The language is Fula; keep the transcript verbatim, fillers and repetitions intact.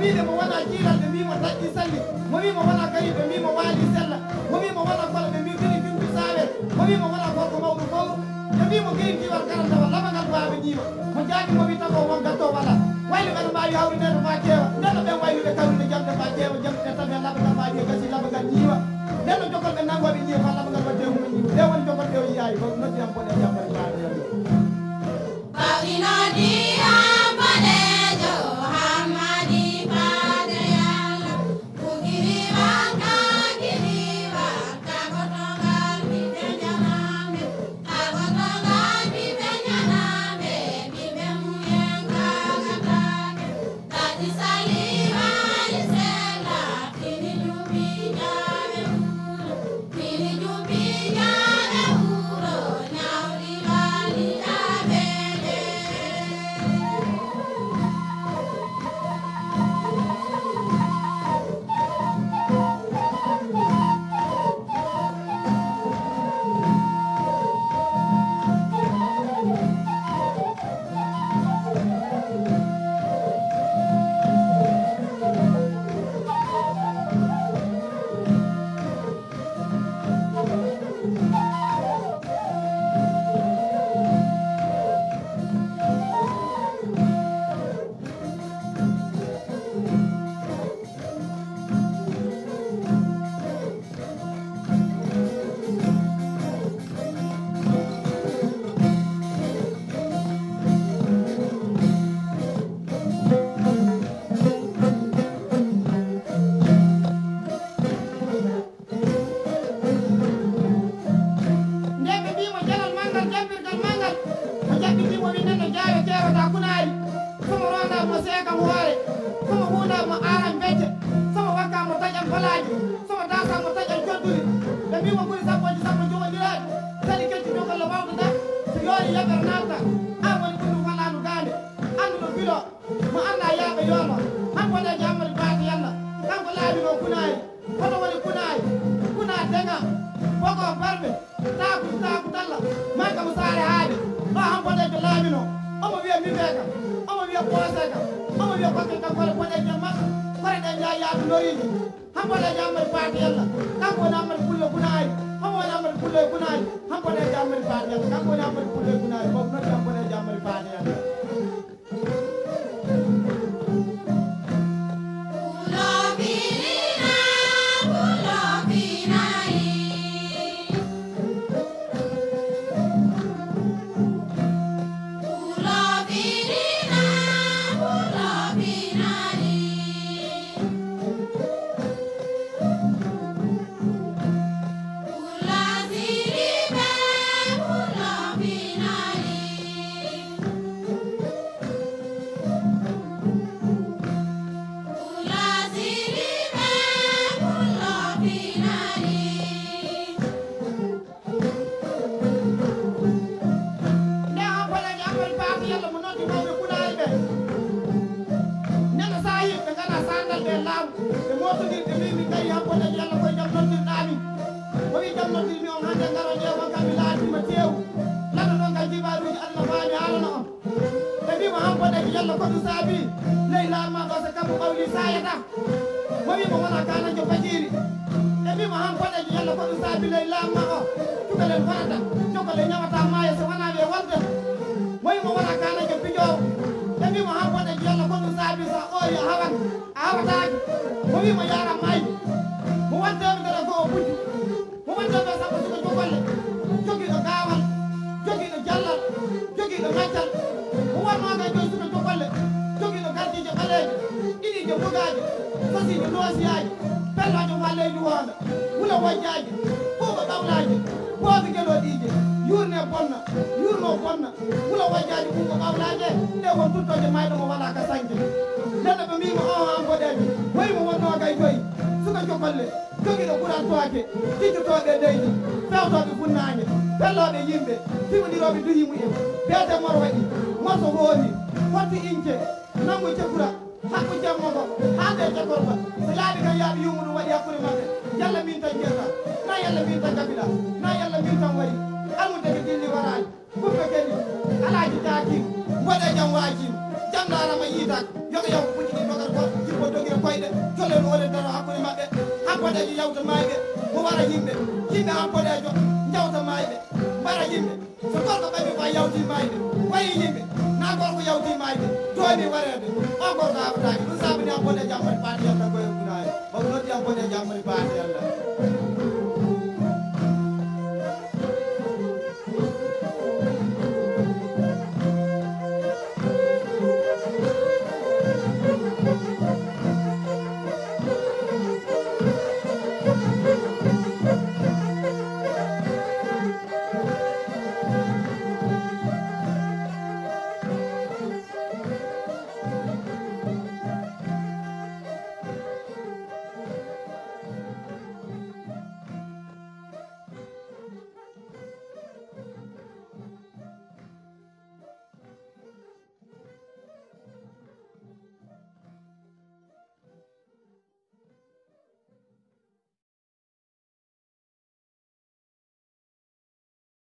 wiide mo wona jiiral ɓe mbimo daƴƴi salli mo wimo wona kari ɓe mbimo waali sella mo wimo wona kolo ɓe mbi bini fintu sawe mo wimo wona gorko mawɗo fowru ɓe mbimo geyin jiwal karantawa labagal baɓe ñiima mo jaaki mo wi tago won gatto wala wayli ɓeɗa mbawi hawrinede ma keewa ndeno ɓen wayluɓe kawride jamde ma keewa jamɗe tan e labagal ma je gasi labagal ñiiwa ndeno jogol ɓe nangoɓe ñiiwa ma labagal wadde humo ñiiwa nde woni jogol ɓe o yiyayi ko noddiyam boɗe jammare baɗe alaji taki mboɗe jam waji jam narama yitak yoga yaw kuƴi ɗi magar ko jippo len wole daro hakkude maɓɓe hampodejo yawta mayɓe mo wara yimɓe yimɓe hampodejo jawta mayɓe mbara yimɓe so gorko ɓaɓi ko yawti mayɓe wayi yimɓe na gorko yawti mayɓe toomi warede o gorko haɓataki ɗum sabani hampode jammari paati allah koye gunayi o noddi hampode jammari paati allah